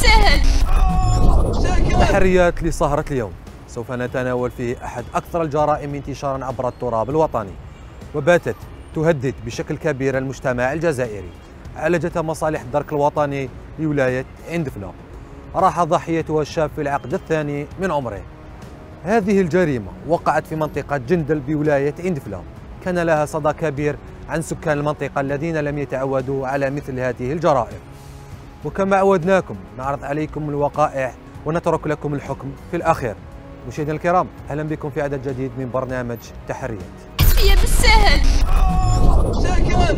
بالسهل. تحريات لسهرة اليوم سوف نتناول فيه أحد أكثر الجرائم انتشارا عبر التراب الوطني، وباتت تهدد بشكل كبير المجتمع الجزائري. عالجتها مصالح الدرك الوطني لولاية عين دفلة. راح ضحيتها الشاب في العقد الثاني من عمره. هذه الجريمة وقعت في منطقة جندل بولاية عين دفلة. كان لها صدى كبير عن سكان المنطقة الذين لم يتعودوا على مثل هذه الجرائم. وكما عودناكم نعرض عليكم الوقائع ونترك لكم الحكم في الأخير. مشاهدينا الكرام، أهلا بكم في عدد جديد من برنامج تحريات. يا بالسهل. شكرا.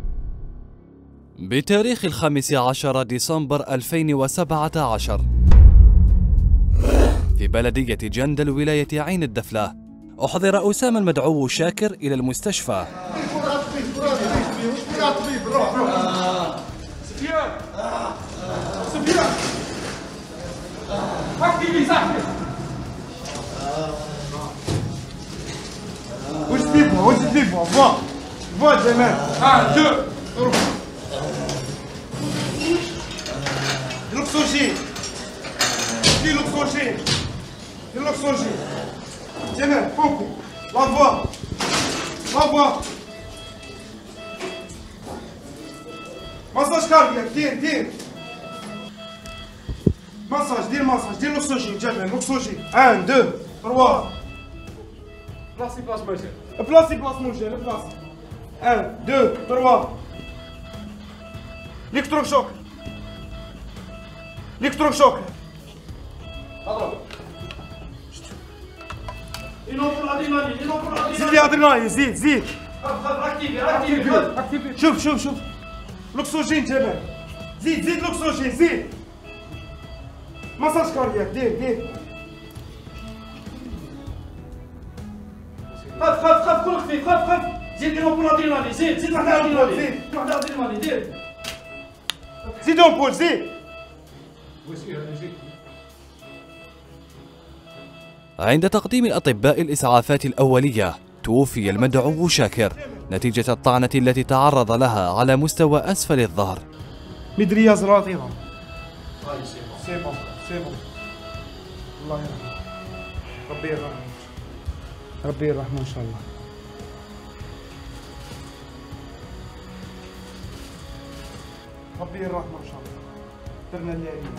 بتاريخ 15 ديسمبر 2017 في بلدية جندل ولاية عين الدفلة أحضر أسامة المدعو شاكر إلى المستشفى. مساج كاردياك دير مساج دير لوكسوجين جمال لوكسوجين 1 2 3 بلاصي بلاص موجه بلاصي 1 2 3 الكتروك شوك اضرب زيد ادرينالين زيد اكتيفي شوف لوكسوجين جمال زيد لوكسوجين زيد مساج كاردياك دير خف كل خفيف خف زيد لهم الادرينالين زيد واحد الادرينالين زيد البول زيد. عند تقديم الأطباء الإسعافات الأولية توفي المدعو شاكر نتيجة الطعنة التي تعرض لها على مستوى أسفل الظهر. مدرية زراطيرة سيبون الله يرحمه ربي يرحمه إن شاء الله. ربي يرحمه إن شاء الله. درنا اللي علينا.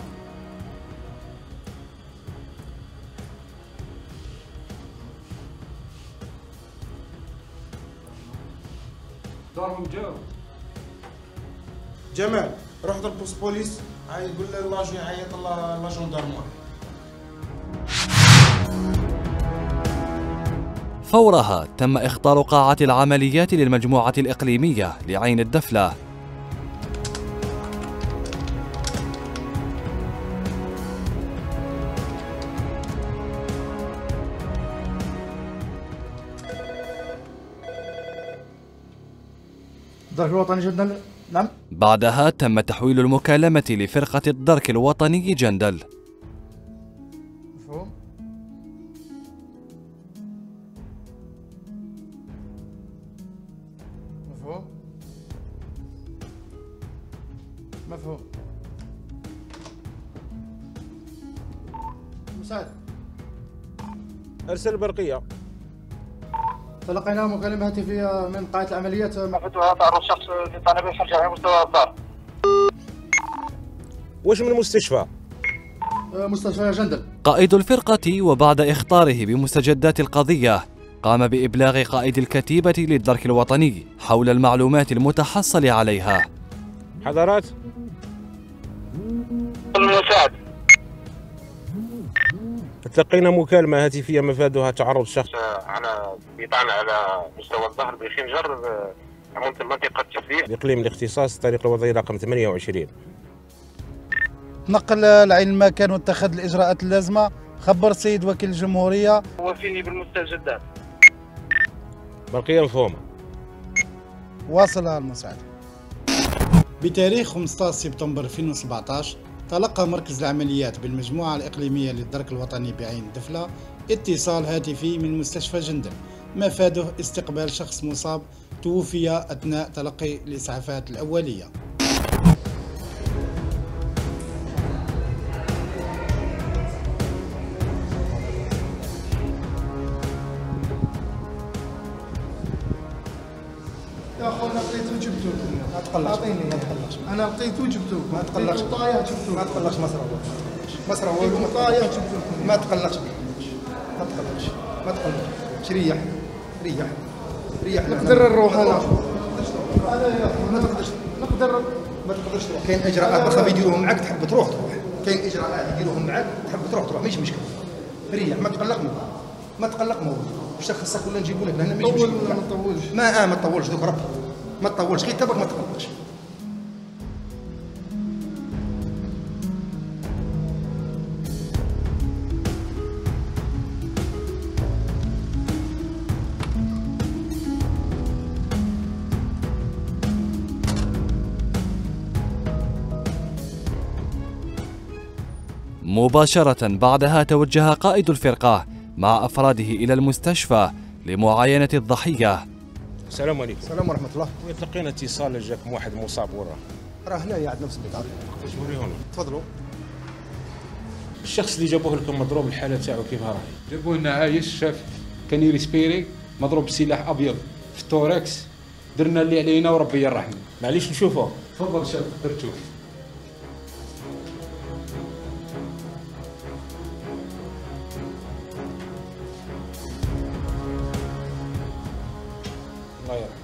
دارهم جاو. جمال روح ضرب بوست بوليس يقول لاجون يعيط لاجوندارمور. فورها تم إخطار قاعة العمليات للمجموعة الإقليمية لعين الدفلة. الدرك الوطني جندل نعم. بعدها تم تحويل المكالمة لفرقة الدرك الوطني جندل. مفهوم مساعد ارسل البرقية. تلقينا مكالمة هاتفية من قاعة العمليات مفتوحة تعرض شخص لطالب الخرج على مستوى الدار. واش من المستشفى؟ مستشفى جندل. قائد الفرقة وبعد إخطاره بمستجدات القضية قام بإبلاغ قائد الكتيبة للدرك الوطني حول المعلومات المتحصل عليها. حضرات المساعد تلقينا مكالمة هاتفية مفادها تعرض شخص على بطعنة على مستوى الظهر بخنجر عموم منطقة تفريع بإقليم الاختصاص الطريق الوضعي رقم 28. نقل العين المكان واتخذ الإجراءات اللازمة. خبر السيد وكيل الجمهورية. وفيني بالمستجدات. برقية مفهومة. واصلها المساعد. بتاريخ 15 سبتمبر 2017 تلقى مركز العمليات بالمجموعة الإقليمية للدرك الوطني بعين دفلة اتصال هاتفي من مستشفى جندل مفاده استقبال شخص مصاب توفي أثناء تلقي الإسعافات الأولية. جبتو لكم. ما تقلقش عطيني ما تقلقش. انا لقيتو جبتو لكم. ما تقلقش طايح جبتو. ما تقلقش مسرى والو طايح جبتو لكم. ما تقلقش ما تقلقش ما تقلقش. ريح ريح ريح. نقدر نروح انا ما تقدرش ما تقدرش تروح. كاين اجراءات واخا يديروهم معاك تحب تروح كاين اجراءات يديروهم معاك تحب تروح ماشي مشكل. ريح ما تقلق ما تقلق واش خاصك ولا نجيبوا لك لهنا ماشي مشكل. ما تطولش ما تطولش دوك ربي ما تطولش غير تبارك ما تقلقش. مباشرة بعدها توجه قائد الفرقة مع أفراده إلى المستشفى لمعاينة الضحية. السلام عليكم. السلام ورحمة الله. تلقينا اتصال جاكم واحد مصاب وراه. راه هنايا عندنا في السبيطار. واش وريهونا؟ تفضلوا. الشخص اللي جابوه لكم مضروب الحالة تاعو كيف راهي؟ جابوه لنا عايش شاف كان يريسبيري مضروب بسلاح أبيض في التوركس درنا اللي علينا وربي يرحمه. معليش نشوفه. تفضل شاف تقدر تشوف. الله يرحمه.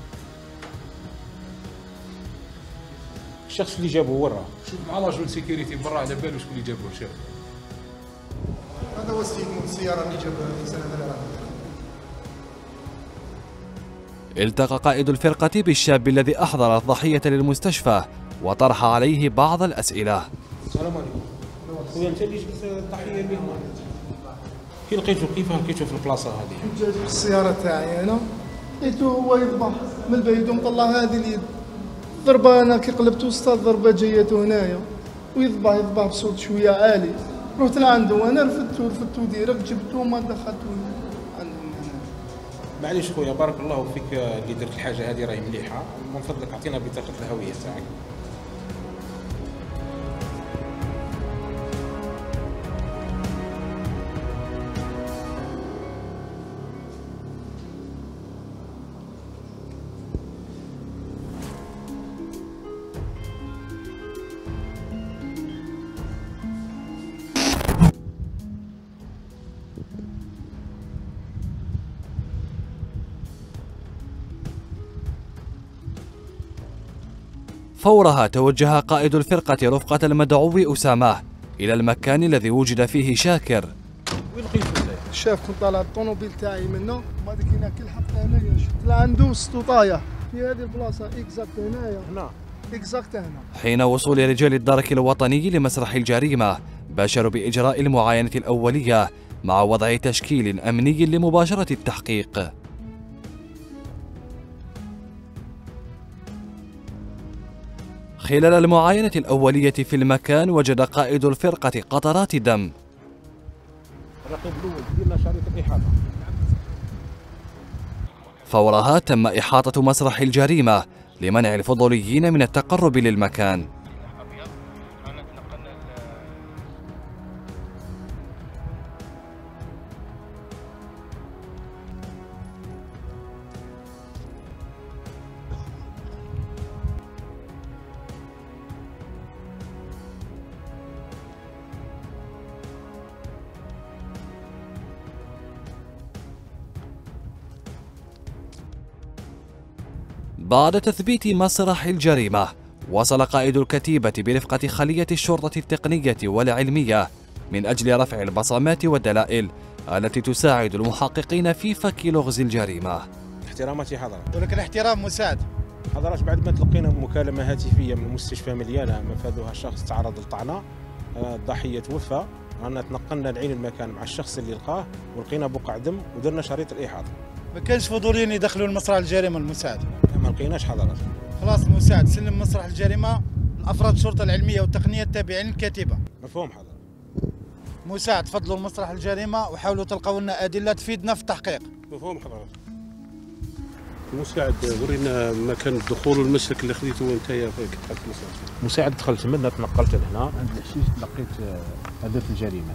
الشخص اللي جابوه وين راه؟ شوف مع رجل سيكوريتي برا على بالو شكون اللي جابوه شاف. هذا هو السيارة اللي جاب الإنسان هذا اللي راه. التقى قائد الفرقة بالشاب الذي أحضر الضحية للمستشفى وطرح عليه بعض الأسئلة. السلام عليكم. خويا انت اللي جبت الضحيه اللي هنا كي لقيتو كيف لقيتو في البلاصه هذه؟ جات في السيارة تاعي أنا لقيتو هو يذبح من البعيد ومطلع هذه اليد. ضربة أنا كي قلبت وسط ضربة جايته هنايا ويذبح بصوت شوية عالي. رحت لعنده وأنا رفدتو ديريكت جبتو ما دخلتو عندهم هنا. معليش خويا بارك الله فيك اللي درت الحاجه هذه راهي مليحه. من فضلك اعطينا بطاقه الهويه تاعك. فورها توجه قائد الفرقة رفقة المدعو أسامة إلى المكان الذي وجد فيه شاكر. وين لقيتو انت؟ شاف كنت طالع الطوموبيل تاعي منه بعد كي كي لحقت هنايا شفت لعنده وسطو طايح في هذه البلاصة اكزاكت هنايا. هنا اكزاكت هنا. حين وصول رجال الدرك الوطني لمسرح الجريمة باشروا بإجراء المعاينة الأولية مع وضع تشكيل أمني لمباشرة التحقيق. خلال المعاينة الأولية في المكان وجد قائد الفرقة قطرات دم. الرقيب الاول ديرنا شريط الاحاطه. فورها تم إحاطة مسرح الجريمة لمنع الفضوليين من التقرب للمكان. بعد تثبيت مسرح الجريمة وصل قائد الكتيبة برفقة خلية الشرطة التقنية والعلمية من أجل رفع البصمات والدلائل التي تساعد المحققين في فك لغز الجريمة. احتراماتي حضرة. ولكن الاحترام مساعد. حضرات بعد ما تلقينا مكالمة هاتفية من مستشفى مليانة مفادها شخص تعرض للطعنة، الضحية توفى، رانا تنقلنا لعين المكان مع الشخص اللي لقاه ولقينا بقع دم ودرنا شريط الإحاطة. ما كانش فضوليين يدخلوا لمسرح الجريمة المساعد. ما لقيناش حضرات. خلاص المساعد سلم مسرح الجريمة لأفراد الشرطة العلمية والتقنية التابعين للكتيبة. مفهوم حضرات. مساعد تفضلوا لمسرح الجريمة وحاولوا تلقوا لنا أدلة تفيدنا في التحقيق. مفهوم حضرات. مساعد ورينا مكان الدخول والمسلك اللي خذيته وانت فيك حق مساعد دخلت منها تنقلت لهنا عند الحشيش لقيت أداة الجريمة.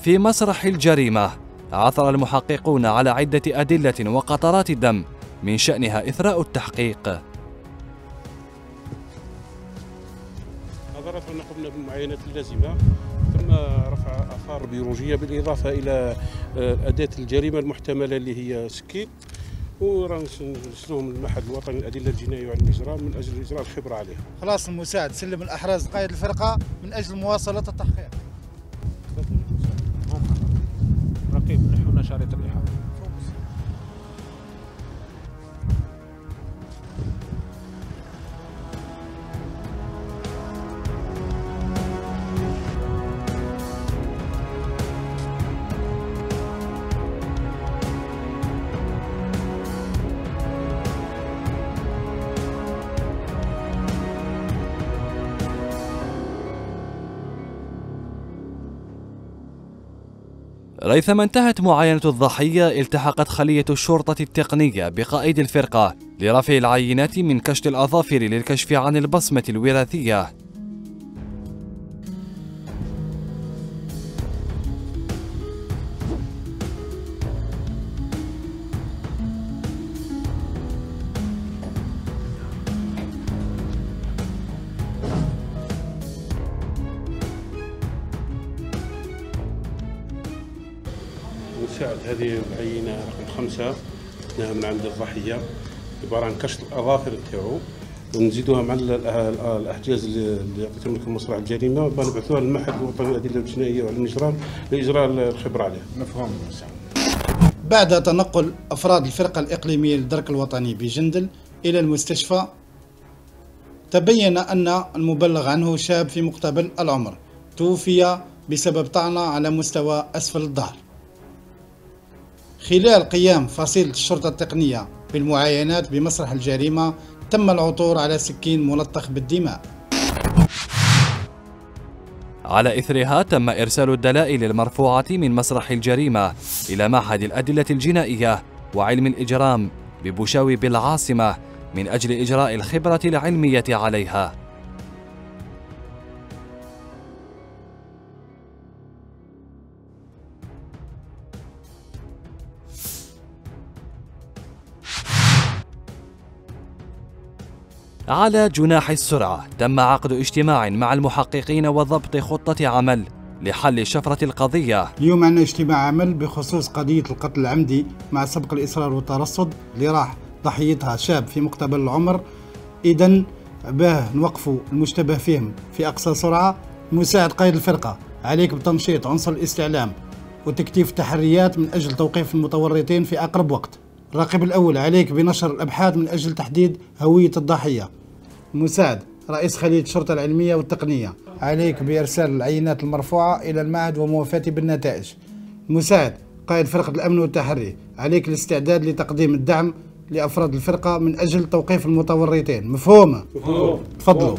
في مسرح الجريمة عثر المحققون على عدة أدلة وقطرات دم من شأنها إثراء التحقيق. نظرا أن قمنا بالمعاينات اللازمة تم رفع آثار بيولوجية بالإضافة إلى أداة الجريمة المحتملة اللي هي سكين، ونرسلوهم للمعهد الوطني للأدلة الجنائية وعلم الإجرام من أجل إجراء الخبرة عليها. خلاص المساعد سلم الأحراز قائد الفرقة من أجل مواصلة التحقيق. رقيب نحن شريط الإحاطة. ريثما انتهت معاينة الضحية، التحقت خلية الشرطة التقنية بقائد الفرقة لرفع العينات من كشف الأظافر للكشف عن البصمة الوراثية. مساعد هذه العينة رقم 5 أخذناها من عند الضحية، عبارة عن كشف الأظافر تاعو، ونزيدوها مع الأحجاز اللي عطيتهم لكم مصلحة الجريمة، ونبعثوها للمعهد الوطني للأدلة الجنائية وعلم الإجرام لإجراء الخبرة عليها. مفهوم. بعد تنقل أفراد الفرقة الإقليمية للدرك الوطني بجندل إلى المستشفى، تبين أن المبلغ عنه شاب في مقتبل العمر توفي بسبب طعنة على مستوى أسفل الظهر. خلال قيام فصيلة الشرطة التقنية بالمعاينات بمسرح الجريمة، تم العثور على سكين ملطخ بالدماء. على إثرها تم إرسال الدلائل المرفوعة من مسرح الجريمة إلى معهد الأدلة الجنائية وعلم الإجرام ببوشاوي بالعاصمة من أجل إجراء الخبرة العلمية عليها. على جناح السرعة تم عقد اجتماع مع المحققين وضبط خطة عمل لحل شفرة القضية. اليوم عندنا اجتماع عمل بخصوص قضية القتل العمدي مع سبق الإصرار والترصد اللي راح ضحيتها شاب في مقتبل العمر. إذن باه نوقفوا المشتبه فيهم في أقصى سرعة. مساعد قائد الفرقة، عليك بتنشيط عنصر الاستعلام وتكثيف التحريات من أجل توقيف المتورطين في أقرب وقت. الراقب الأول، عليك بنشر الأبحاث من أجل تحديد هوية الضحية. مساعد رئيس خلية الشرطة العلمية والتقنية، عليك بإرسال العينات المرفوعة إلى المعهد وموافاته بالنتائج. مساعد قائد فرقة الأمن والتحري، عليك الاستعداد لتقديم الدعم لأفراد الفرقة من أجل توقيف المتورطين. مفهوم؟ تفضلوا.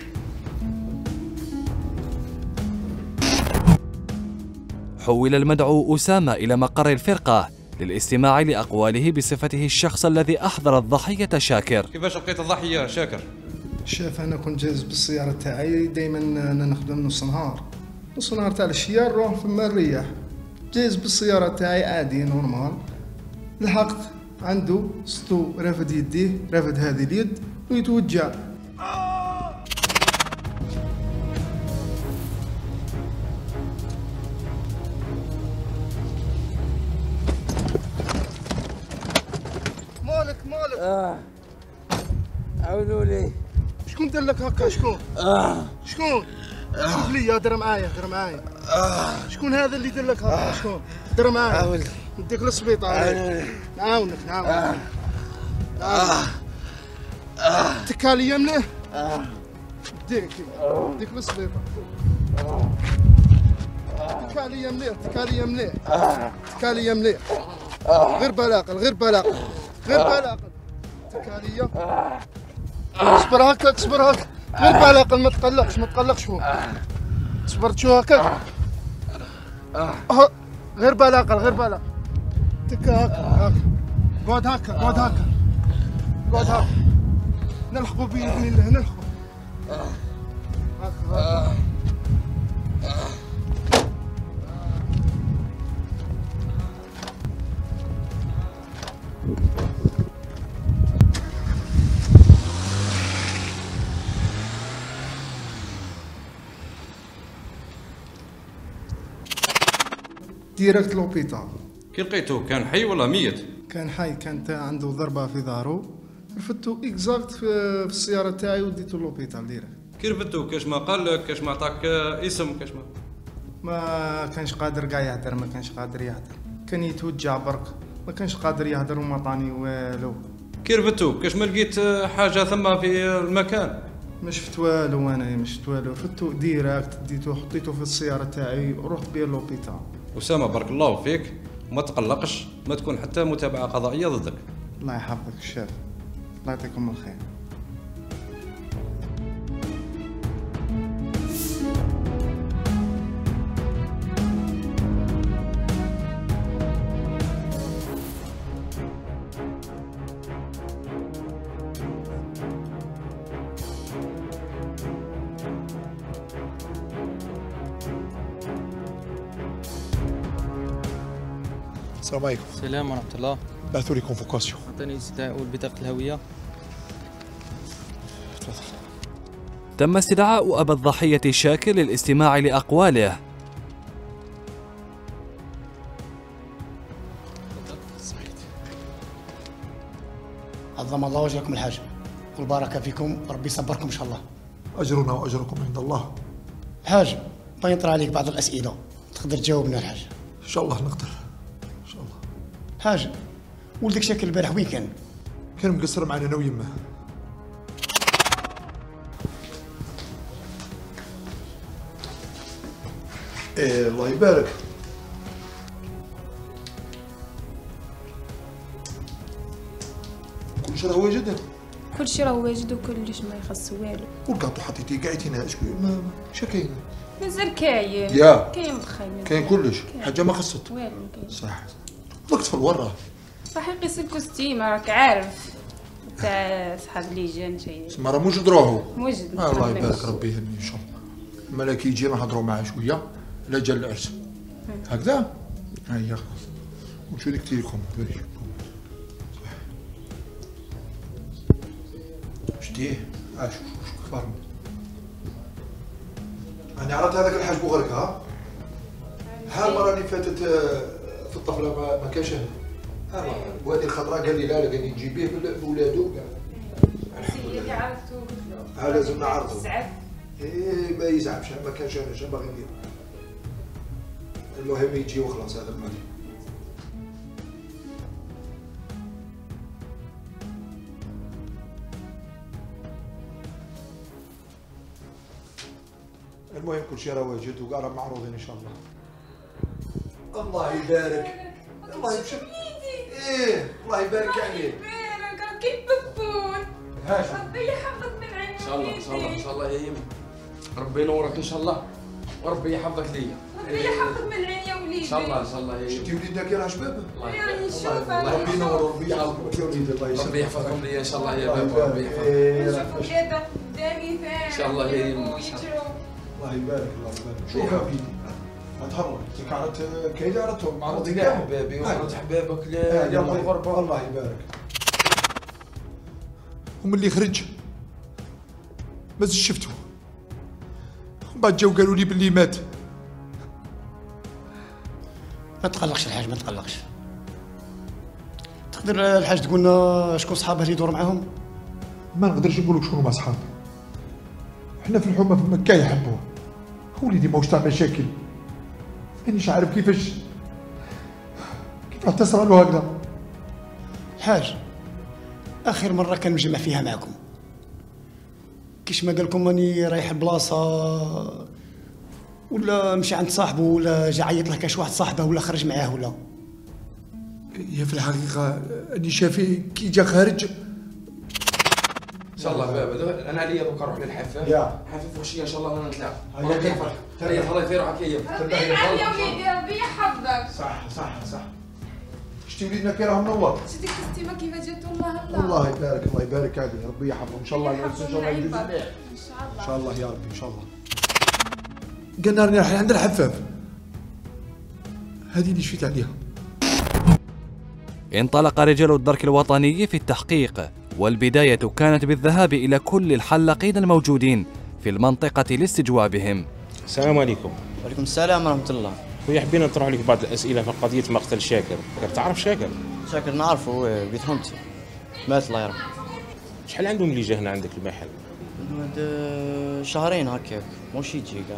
حول المدعو أسامة إلى مقر الفرقة للاستماع لأقواله بصفته الشخص الذي أحضر الضحية شاكر. كيفاش لقيت الضحية شاكر؟ شاف انا كنت جالس بالسياره تاعي، دائما انا نخدم نص نهار تاع الشيا نروح في الرياح، جالس بالسياره تاعي عادي نورمال، لحقت عنده سطو رافد يديه، رافد هذه اليد ويتوجع. مالك عاونوا لي. شكون دار لك هكا؟ شكون؟ شكون؟ شوف لي، دير معايا. شكون هذا اللي دار لك هكا؟ شكون؟ دير معايا. نديك للسبيطار. نعاونك. تكالية مليح. نديك للسبيطار. تكالية مليح. غير بلاقل. تكالية. اصبر هكاك. غير بلاقل، ما تقلقش هو. صبرت شو هكاك. غير بلاقل. تكا هكا. قعد هكا. نلحقوا بإذن الله، نلحقوا. هكا. ديريكت لوبيتال. كي لقيتو كان حي ولا ميت؟ كان حي، كانت عنده ضربه في ظهره، رفدتو اكزاكت في السياره تاعي وديتو لوبيتال ديريكت. كي رفدتو كاش ما قال لك، كاش ما عطاك اسم، كاش ما كانش قادر كاع يهدر، ما كانش قادر يهدر، كان يتوجع برك، ما كانش قادر يهدر وما عطاني والو. كي رفدتو كاش ما لقيت حاجه ثم في المكان؟ ما شفت والو، انا ما شفت والو، رفدتو ديريكت، ديتو حطيتو في السياره تاعي ورحت بيه لوبيتال. أسامة بارك الله فيك، وما تقلقش، ما تكون حتى متابعة قضائية ضدك. الله يحفظك الشاف، الله يعطيكم الخير. السلام عليكم. السلام ورحمة الله. بعثوا لي كونفوكاسيون. عطيني الاستدعاء والبطاقة الهوية. تفضل. تم استدعاء أبا الضحية شاكر للاستماع لأقواله. عظم الله وجهكم الحاج والبركة فيكم، ربي يصبركم إن شاء الله. أجرنا وأجركم عند الله. الحاج بغي نطرح عليك بعض الأسئلة، تقدر تجاوبنا الحاج؟ إن شاء الله نقدر. إن شاء الله. حاج، ولدك شاكر البارح وين كان؟ كان مقصر معنا أنا ويمه. إيه الله يبارك. كل شيء راهو واجد؟ كل شيء راهو واجد وكلش ما يخص والو. والكاطو حطيتيه قاعدين شكون شا كاين؟ مازال كاين. يا كاين مدخل. كاين كلش، حاجة ما خصت. والو ما كاينش. صح. ضقت في الورة. راح يقيس الكوستيم راك عارف. تاع صحاب اللجان شي. تسمى راه موجود روحو. موجود. الله يبارك ربي يهني ان شاء الله. الملك يجي نهضروا معاه شويه، لا جا العرس. هكذا؟ هيا خلاص. وشو ديك تيليكم؟ شتيه؟ شوف كبر. انا عرفت هذاك الحاج بوغرك ها؟ المره اللي فاتت في الطفله ما كانش هنا. وهذه الخضراء قال لي لا قال لي نجيبيه بولادو كاع. اللي عرفتو قلت له. لازم نعرضو. يزعف. ايه ما يزعفش، ما كانش انا شنو باغي ندير. المهم يجي وخلاص هذا المال. المهم كل شيء راه واجد وكاع راه معروضين ان شاء الله. الله يبارك. الله يبشر. ايه الله يبارك عليك. يبارك كيف بكون. ربي يحفظك من عين ان شاء الله ان شاء الله ان شاء الله يا يم. ربي ينورك ان شاء الله وربي يحفظك ليا. ربي يحفظك من العين يا وليدي. ان شاء الله ان شاء الله يا يم. شفتي وليدك يا شباب؟ راني نشوفها. ربي ينور وربي يحفظك يا وليدي. الله يسلمك. ربي يحفظكم ليا ان شاء الله يا بابا. ربي يحفظك. نشوفوا ولادك قدامي فاهم. ان شاء الله يا يم. الله يبارك الله يبارك. شوف يا وليدي تهرب كانت كاينه عرفتهم معروضين كاع حبابي ومرات حبابك لا يلا الغربه. الله يبارك. هم اللي خرج ما زدت شفتو، ومن بعد جاو قالوا لي باللي مات. ما تقلقش الحاج ما تقلقش. تقدر الحاج تقول لنا شكون صحابه اللي يدور معاهم؟ ما نقدرش نقول لك شكون هما صحاب. احنا في الحومه في مكه يحبوه. وليدي ماهوش تاع مشاكل. مانيش عارف كيفاش تصرى له هكذا. الحاج اخر مره كان مجمع فيها معكم كيش ما قال لكم راني رايح البلاصه ولا مشى عند صاحبه ولا جا عيط له كاش واحد صاحبه ولا خرج معاه ولا؟ هي في الحقيقه اني شافيه كي جا خارج. ان شاء الله بابا انا عليا دوكا نروح للحفاف. حفاف وشيه ان شاء الله نتلاقى. ربي يفرح. هيا الله يطير عليك يا ربي يعافيك يا وليدي ربي يحفظك. صح. شتي وليدنا كي راه منور. شتي كريستيما كيف جات والله الله يبارك الله يبارك عليه. ربي يحفظه ان شاء الله. ان شاء الله يجوز مليح. ان شاء الله يا ربي ان شاء الله. قلنا راني رايحين عند الحفاف. هذه اللي شفت عليها. انطلق رجال الدرك الوطني في التحقيق، والبداية كانت بالذهاب إلى كل الحلاقين الموجودين في المنطقة لاستجوابهم. السلام عليكم. وعليكم السلام ورحمة الله. خويا حبينا نطرح عليك بعض الاسئله في قضيه مقتل شاكر. تعرف شاكر؟ شاكر نعرفه، هو بيت حمتي مات الله يرحمه. شحال عندهم اللي جا هنا عندك المحل؟ شهرين هكاك، موش يجي كاع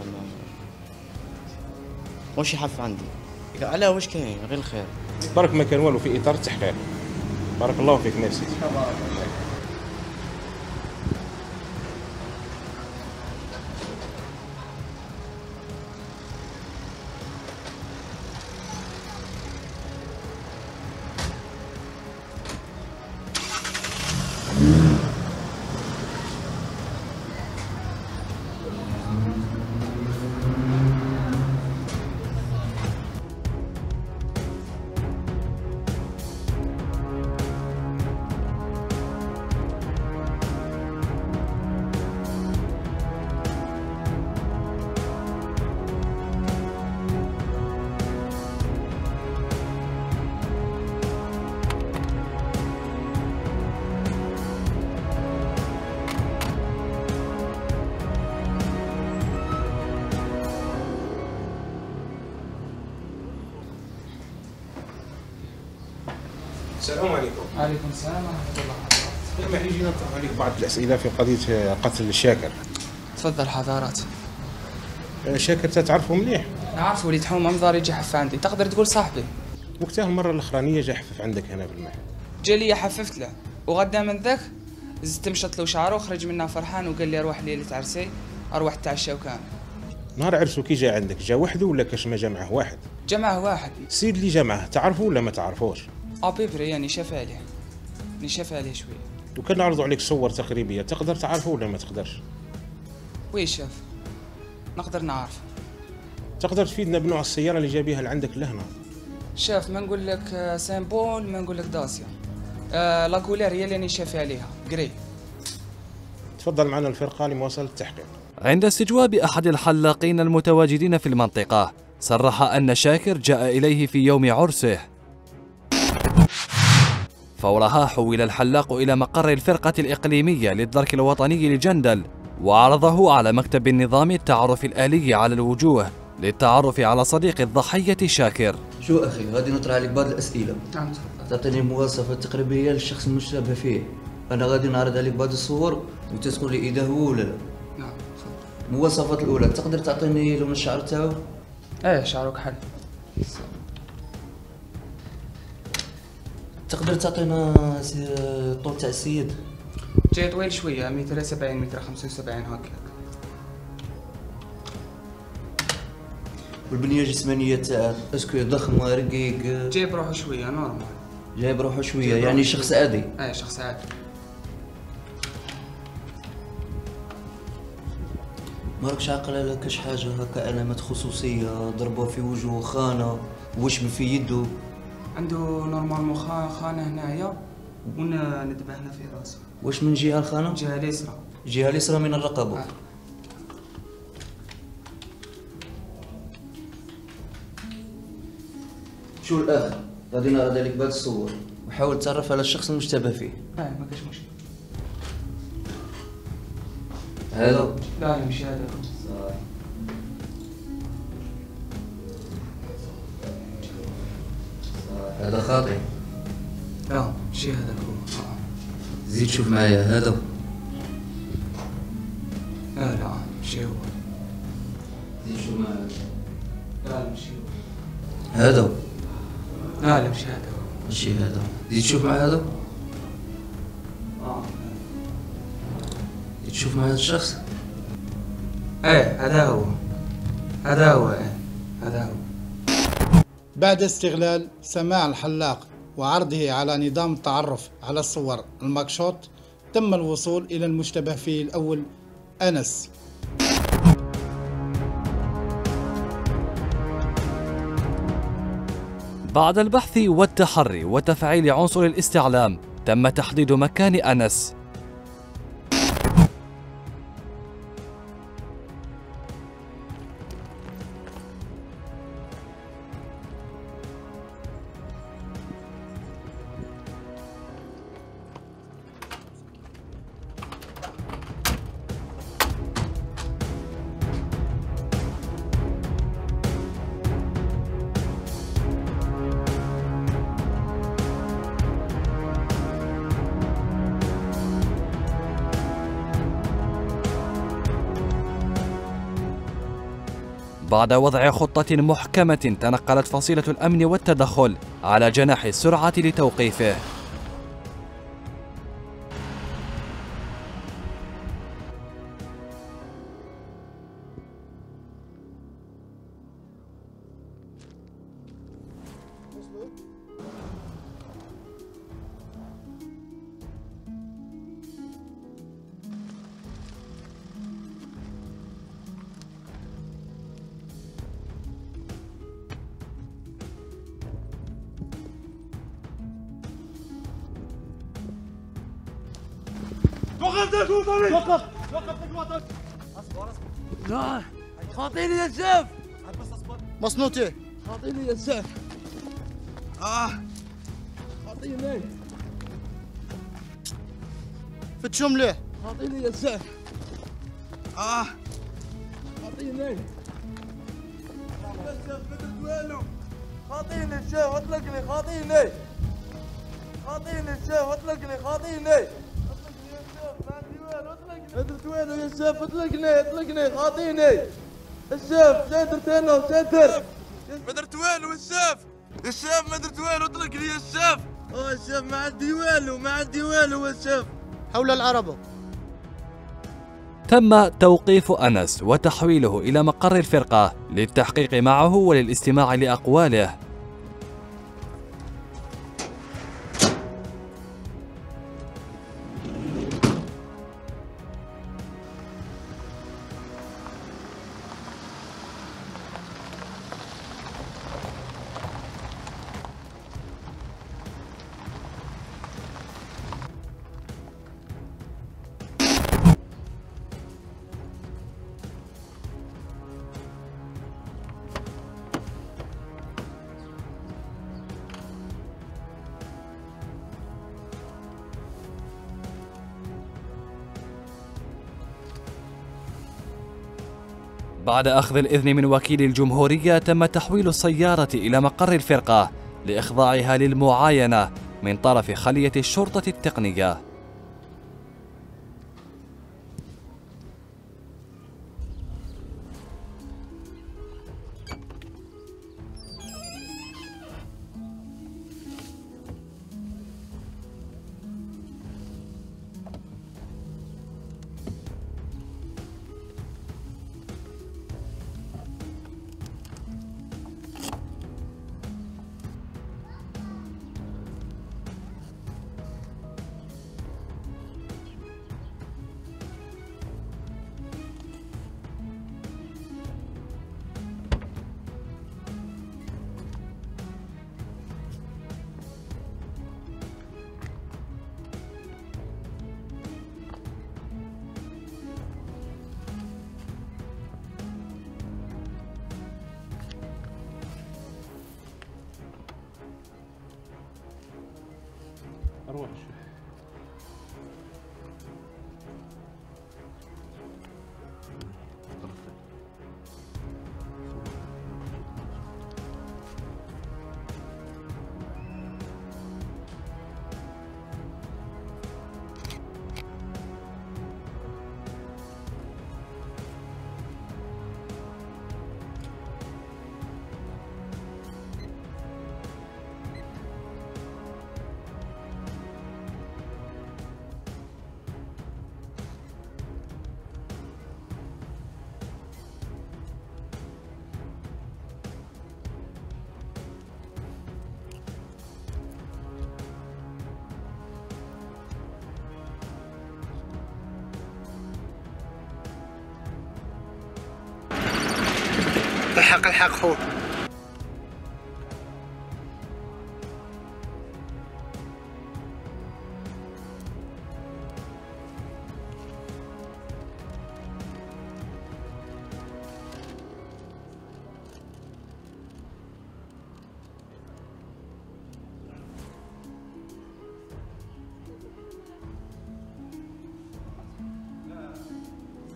موش يحف عندي. علاه واش كاين غير الخير. برك ما كان والو في اطار التحقيق. بارك الله فيك، ميرسي. السلام عليكم. وعليكم السلام ورحمة الله وبركاته. اسمح لي جينا نطرح عليك بعض الاسئله في قضيه قتل شاكر. تفضل حضرات. شاكر تعرفه مليح؟ نعرفه، وليد حومه مضاري جا حف عندي، تقدر تقول صاحبي. وقتها المره الاخرانيه جا حفف عندك هنا بالمحل. جا لي حففت له، وغدا من ذاك زدت مشط له شعره وخرج منها فرحان وقال لي اروح ليله عرسي، اروح نتعشى وكان. نهار عرسو كي جا عندك جا وحده ولا كاش ما جا معاه واحد؟ جا معاه واحد. السيد اللي جا معاه تعرفه ولا ما تعرفوش؟ بيبري يعني شاف عليه، نشاف عليه شويه. وكان نعرضوا عليك صور تقريبيه، تقدر تعرفه ولا ما تقدرش؟ ويش شاف؟ نقدر نعرف. تقدر تفيدنا بنوع السياره اللي جابيها لعندك لهنا؟ شاف ما نقول لك سامبول، ما نقول لك داسيا. لا كولير هي اللي راني شاف عليها جري. تفضل معنا الفرقه لمواصله التحقيق. عند استجواب أحد الحلاقين المتواجدين في المنطقة، صرح أن شاكر جاء إليه في يوم عرسه. فورها حول الحلاق إلى مقر الفرقة الإقليمية للدرك الوطني لجندل، وعرضه على مكتب النظام التعرف الآلي على الوجوه للتعرف على صديق الضحية شاكر. شو أخي، غادي نطرح عليك بعض الأسئلة. نعم. تعطيني مواصفات تقريبية للشخص المشتبه فيه. أنا غادي نعرض عليك بعض الصور وتقول لي إذا هو ولا لا. نعم. المواصفات الأولى، تقدر تعطيني لون الشعر تاعو؟ شعره كحل. تقدر تعطينا الطول تاع السيد؟ جاي طويل شويه، متر 70 متر 75 هكاك. والبنيه الجسمانيه تاعه اسكو ضخم رقيق؟ جاي بروحه شويه نورمال. جاي بروحه شويه يعني شخص عادي؟ شخص عادي. ماراكش عاقل على كاش حاجه هكا علامات خصوصيه ضربوه في وجهه خانه وشم في يده؟ عنده نورمالمون خانه هنايا وندبه هنا في راسه. واش من جهه الخانه؟ الجهه اليسرى. الجهه اليسرى من الرقبه. شو الاخر؟ غادي نعرض عليك بعض الصور وحاول تعرف على الشخص المشتبه فيه. ما كاش مشكل. هذا؟ لا ماشي هذا. هذا خاطئ. لا ماشي هذاك هو. زيد شوف معايا هذا. لا ماشي هو. زيد شوف معايا. لا ماشي هو. هذا. لا ماشي هذا. ماشي هذا. زيد شوف مع هذا. زيد شوف مع هذا الشخص. هذا هو. هذا هو. هذا هو. بعد استغلال سماع الحلاق وعرضه على نظام التعرف على الصور الماكشوت، تم الوصول إلى المشتبه فيه الأول أنس. بعد البحث والتحري وتفعيل عنصر الاستعلام، تم تحديد مكان أنس. بعد وضع خطة محكمة تنقلت فصيلة الأمن والتدخل على جناح السرعة لتوقيفه. وقف ذاك الوطني، وقف ذاك الوطني. اصبر لا خاطيني يا سيف. بس اصبر. مصنوتي خاطيني يا سيف. خاطيني. فتشهم ليه؟ خاطيني يا سيف. خاطيني. يا سيف ما درت والو. خاطيني الشيف اطلقني خاطيني. خاطيني الشيف اطلقني خاطيني. ما درت والو يا سيف اطلقني خاطيني. السيف ساتر انا ساتر. ما درت والو السيف ما درت والو اطلقني يا السيف. السيف ما عندي والو يا السيف. حول العربة. تم توقيف أنس وتحويله إلى مقر الفرقة للتحقيق معه وللاستماع لأقواله. بعد أخذ الإذن من وكيل الجمهورية تم تحويل السيارة إلى مقر الفرقة لإخضاعها للمعاينة من طرف خلية الشرطة التقنية. أروح الحق خويا.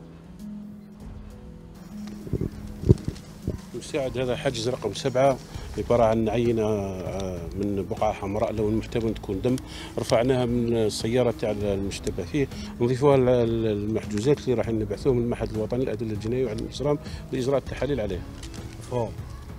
المساعد هذا حجز رقم 7 عباره عن عينه من بقعه حمراء لون محتمل تكون دم، رفعناها من السياره تاع المشتبه فيه، نضيفوها المحجوزات اللي راح نبعثوهم للمعهد الوطني للادله الجنائيه وعلى الاجرام لاجراء التحاليل عليه. مفهوم.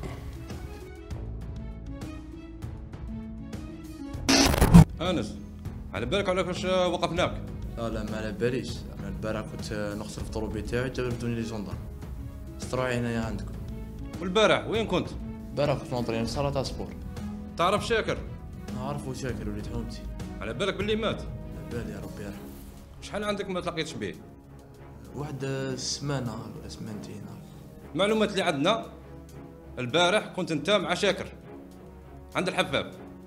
انس على بالك على كاش وقفناك؟ لا ما على باليش، انا البارح كنت نغسل في الطروبي تاعي جابتوني لي جندر استراعي هنايا عندكم. والبارح وين كنت؟ البارح كنت نوطري في صالة سبور. تعرف شاكر؟ نعرفو شاكر وليد حومتي. على بالك باللي مات؟ على بالي يا ربي يرحمه. شحال عندك ما تلاقيتش به؟ واحد سمانة ولا سمانتين. المعلومات اللي عندنا البارح كنت انت مع شاكر عند الحفاف،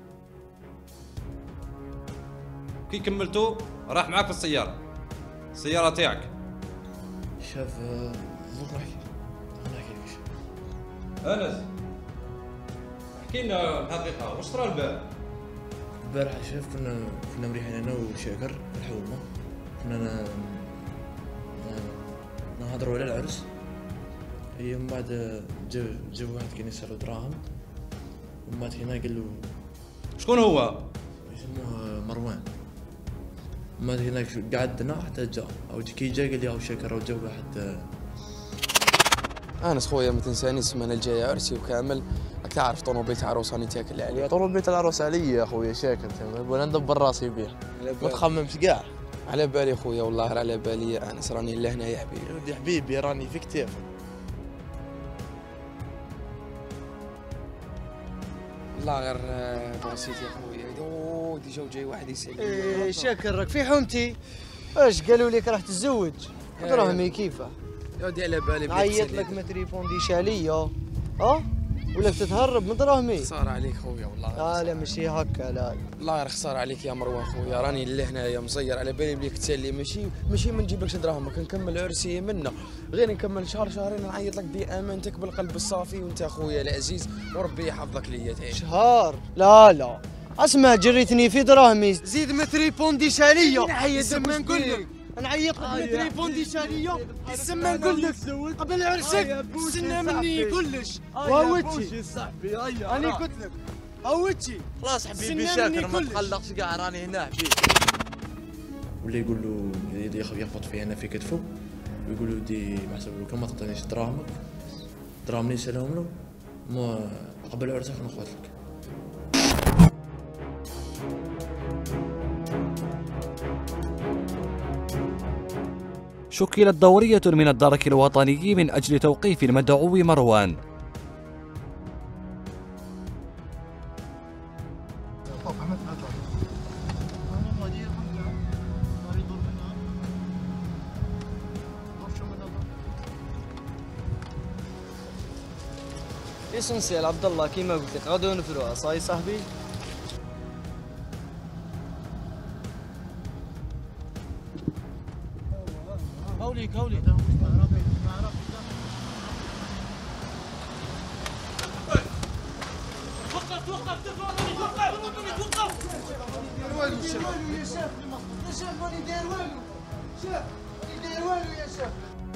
كي كملتوا راح معاك في السيارة تاعك. شاف ضوك نحكي لك. انس احكي لنا الحقيقة واش صرا البارح؟ البارح شاف كنا مريحين انا وشاكر في الحومة، كنا نهضروا على العرس. هي من بعد جا واحد كان يسألو دراهم، ومن بعد هنا قال له شكون هو؟ يسموه مروان. ما هناك قعدنا حتى جا او كي جا قال لي شاكر وجا واحد. انس خويا ما تنسانيش السمانه الجايه عرسي وكامل، راك تعرف طوموبيل تاع عروس راني تاكل عليها. طوموبيل تاع العروس عليا يا خويا شاكر، وانا ندبر راسي بيه ما تخممش كاع. على بالي خويا والله على بالي يا انس، راني لهنا يا حبيبي. ودي حبيبي راني في كتافك. والله غير بسيط يا خويا. ديجا جاي واحد يسال. ايه شاكر راك في حومتي، اش قالوا لك راح تتزوج؟ دراهمي كيفاه؟ يا ودي على بالي نعيط لك ما تريبونديش عليا ولا تتهرب من دراهمي؟ خساره عليك خويا والله. لا ماشي هكا، لا والله غير خساره عليك يا مروان خويا، راني لهنايا مزير على بالي بليك تسالي. ماشي ما نجيبلكش دراهمك، نكمل عرسي منا، غير نكمل شهر شهرين نعيط لك بامانتك بالقلب الصافي، وانت خويا العزيز وربي يحفظك ليا تعيش. شهر؟ لا اسمع جريتني في دراهمي، زيد ما تريبونديش عليا. زعما نقول لك نعيط لك ما تريبونديش عليا، تسمى نقول لك قبل عرسك استنى مني كلش. وهوتشي صاحبي راني قلت لك هوتشي. خلاص حبيبي شاكر ما تقلقش كاع راني هنا حبيبي. ولا يقول له يخبط فيا انا في كتفه ويقول له دي محسوب له كان ما تعطينيش دراهمك، دراهم يسالهم له ما قبل عرسك نخوت لك. شكلت دورية من الدرك الوطني من أجل توقيف المدعو مروان. اسنسيال عبد الله كيما قلت لك غادي نفروها صاي صاحبي. هوليك يا شاف ماني داير والو. شاف ماني داير والو يا شاف.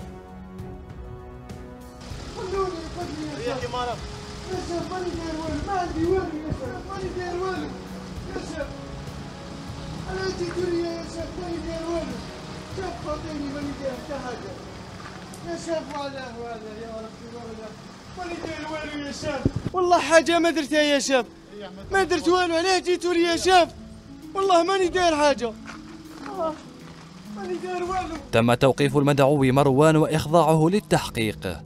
خلوني يا شاف. يا شاف ماني داير والو، ما عندي والو يا شاف، ماني داير والو يا شاف. انا جيت لي يا شاف ماني داير والو. شاف خاطيني ماني داير حتى حاجه يا شاف. وعلاه يا ربي ماني داير والو يا شاف. والله حاجة ما درتها يا شاف، ما درت والو. علاه جيتوا لي يا شاف؟ والله ماني داير حاجة، ماني داير والو. تم توقيف المدعو مروان وإخضاعه للتحقيق.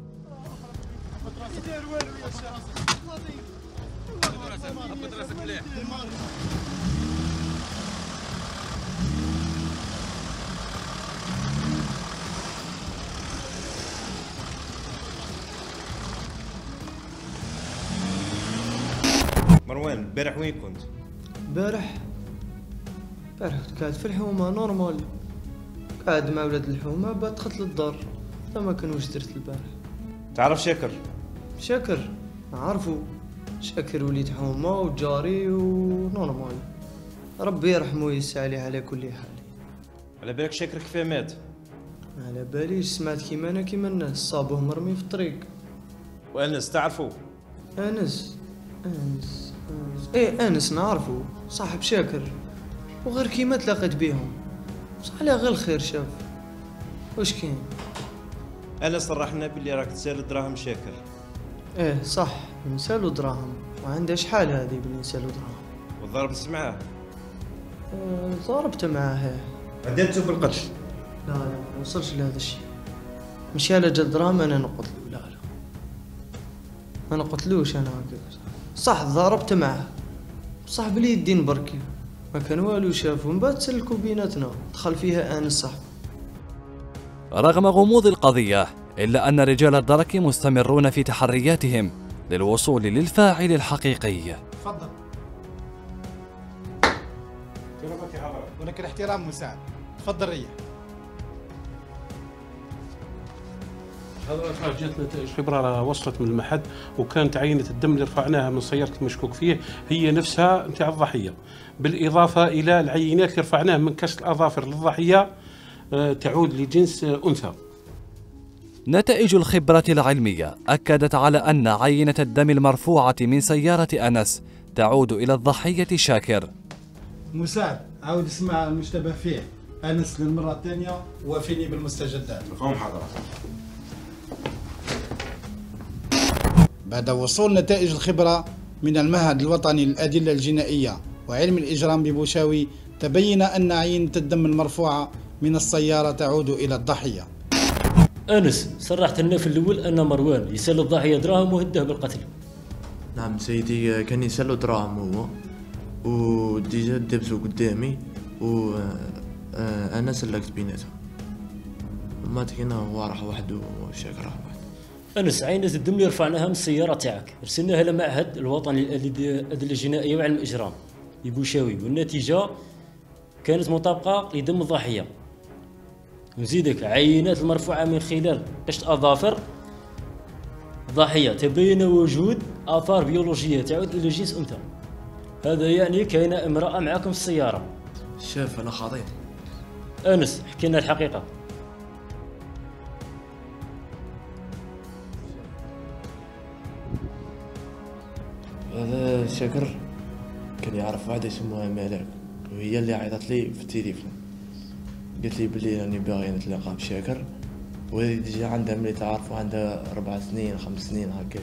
مروان البارح وين كنت؟ البارح كنت قاعد في الحومة نورمال، قاعد مع ولاد الحومة. بعد دخلت للدار، ما كان واش درت البارح. تعرف شاكر؟ شاكر نعرفو، شاكر وليد حومة وجاري ونورمال، ربي يرحمه ويسع عليه على كل حال. على بالك شاكر كيفاه مات؟ على باليش، سمعت كيما انا كيما الناس، صابوه مرمي في الطريق. وانس تعرفو؟ انس انس نعرفه صاحب شاكر، وغير كيما تلاقيت بيهم بصح على غير الخير شاف. واش كاين؟ انا صرحنا باللي راك تسال دراهم شاكر. ايه صح نسالو دراهم، وعنده شحال هذه باللي نسالو دراهم. وضربت معاه؟ ضربت معاه. هددته بالقتل؟ لا ما وصلش لهذا الشيء. مشي على جد دراهم انا نقتلو. لا ما نقتلوش انا هكا. صح ضربت معاه بصح باليدين بركي، ما كان والو شافو. من بعد تسلكوا بيناتنا، دخل فيها انس صاحبي. رغم غموض القضية إلا أن رجال الدرك مستمرون في تحرياتهم للوصول للفاعل الحقيقي. تفضل. ولك الاحترام مساعد. تفضل ريح. هذا جات نتائج خبرة وصلت من المحد، وكانت عينة الدم اللي رفعناها من سيارة المشكوك فيه هي نفسها نتاع الضحية، بالإضافة إلى العينات اللي رفعناها من كسر الأظافر للضحية تعود لجنس أنثى. نتائج الخبرة العلمية أكدت على أن عينة الدم المرفوعة من سيارة أنس تعود إلى الضحية شاكر. مساعد عاود اسمع المشتبه فيه أنس للمرة الثانية، وافيني بالمستجدات. مفهوم حضرتك. بعد وصول نتائج الخبرة من المعهد الوطني للأدلة الجنائية وعلم الإجرام ببوشاوي، تبين أن عينة الدم المرفوعة من السيارة تعود إلى الضحية. أنس صرحت لنا في الأول أن مروان يسال الضحية دراهم وهده بالقتل. نعم سيدي، كان يسالو دراهم هو، وديجا دبسو قدامي أنا سلكت بيناتهم. ما تكينا هو راح وحده وشاكر راح وحده. أنس عينة الدم اللي رفعناها من السيارة تاعك رسلناها للمعهد الوطني للأدلة الجنائية وعلم الإجرام ببوشاوي، والنتيجة كانت مطابقة لدم الضحية. نزيدك عينات المرفوعة من خلال قشط أظافر الضحية تبين وجود آثار بيولوجية تعود إلى جنس أنثى. هذا يعني كاينة امرأة معاكم في السيارة. شاف أنا خاطئ. أنس حكينا الحقيقة. هذا شاكر كان يعرف واحدة اسمها ملاك، وهي اللي عيطت لي في التليفون قالت لي بلي راني باغي نتلاقى بشاكر، وهذه ديجا عندها ملي تعرفوا عندها 4 سنين 5 سنين هكا.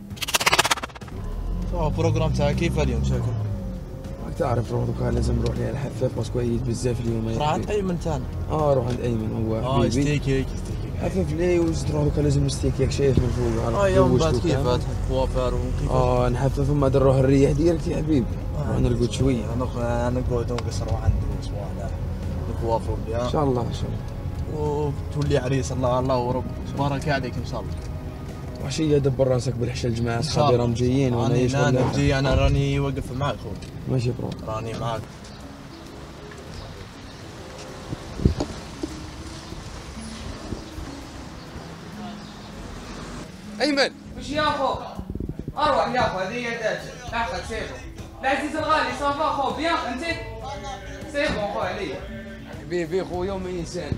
البروغرام تاعك كيف اليوم شاكر؟ راك تعرف روح دوكا لازم نروح ليه الحفاف باسكو عييت بزاف اليوم. راح عند ايمن تاعنا. روح عند ايمن هو حبيبي. يستيكي حفاف ليه وزيد روح دوكا لازم نستيكيك شايف من فوق. يوم بعد كيف كوافير وكيف. نحفف ومن بعد نروح نريح ديريكت يا حبيبي. نروح نرقد شويه. نقعدوا نقصروا عندي اسبوع هنا نكوافوا بها. ان شاء الله ان شاء الله. وتولي عريس الله ورب بركة عليك ان شاء الله. وحشيه دبر راسك بالحشا الجماعه اصحابي راهم جايين وانا نجي انا راني واقف معاك خويا. ماشي برو. راني معاك. ايمن وش يا خو؟ اروح يا خو، هذه هي داتك. لا خد سيبو. العزيز الغالي صافا خو بيان انت؟ سيبو خو عليا. حبيبي خويا وما ينساني.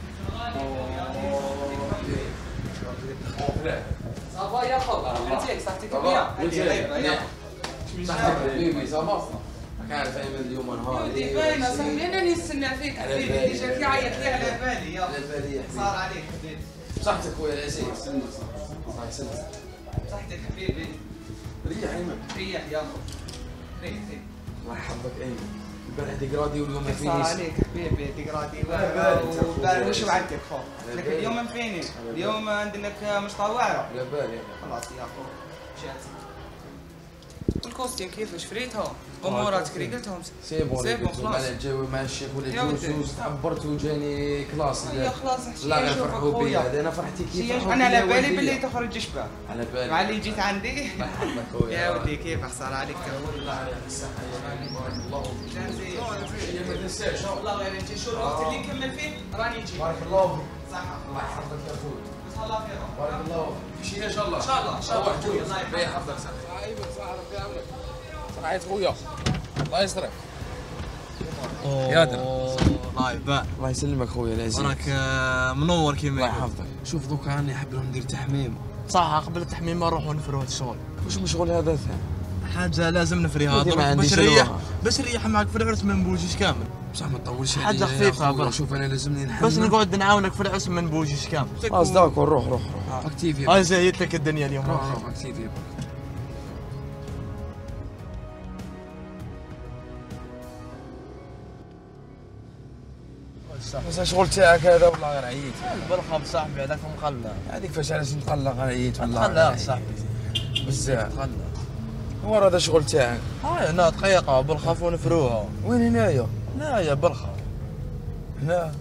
صافا يا خو، انت صحتك بيان؟ صحتك حبيبي صافا. راك عارف ايمن اليوم نهار. ودي باينه صاحبي انا نستنى فيك حبيبي، اللي جا يعيط لي على بالي يا على بالي يا حبيبي. صار عليك حبيبي. صحتك خويا العزيز. الله يسلمك. صحتك حبيبي. ريح ايمن. ريح يا خو. ريح. الله يحفظك ايمن. البارح ديكرادي واليوم ما فينيش. صار عليك حبيبي ديكرادي وبارح وش وعدتك خو؟ لكن اليوم ما فيني، اليوم عندك مش طاوعه. على بالي خلاص يا خو مشات. الكوستيم كيفاش فريتهم؟ اموراتك ريقلتهم؟ سيبون خلاص. مع الجو مع الشيخ ولا جوز تعبرت وجاني كلاس. خلاص لا غير فرحوا بي. انا فرحتي كيف انا على بالي باللي تخرج شباب. على بالي. مع اللي جيت عندي. يا ودي كيف صار عليك؟ والله عليك الصحه يا غالي بارك الله فيك. جانزي ما تنساش والله غير انت شو الوقت اللي نكمل فيه راني نجي. بارك الله فيك. صحه الله يحفظك يا اخوي. جزاه الله خير. بارك الله فيك. مشينا ان شاء الله. ان شاء الله ان شاء الله. الله يحفظك. ايوه صح ربي يعاونك. صحيت خويا. الله يسترك. يا در الله يبارك. الله يسلمك خويا العزيز. راك منور كيما. الله يحفظك. شوف دوكا راني حاب ندير تحميم. صح قبل التحميم نروحوا نفروا هذا الشغل. واش مشغول هذا ثاني؟ حاجه لازم نفريها باش نريح معك في العرس ما نبوجيش كامل. بصح ما تطولش حاجه خفيفه برا. شوف انا لازمني نحل باش نقعد نعاونك في العرس ما نبوجيش كامل. خلاص داكور روح اكتيفي. هاي زيدت لك الدنيا اليوم. روح اكتيفي. بس الشغل تاعك هذا والله غير عييت. بالخف صاحبي هذاك مقلق. هذيك فاش علاش نتقلق غير عييت والله. مقلق صاحبي بزاف. مقلق. هو هذا الشغل تاعك. هاي هنا دقيقة بالخف ونفروها. وين هنايا؟ هنايا بالخف. هنا.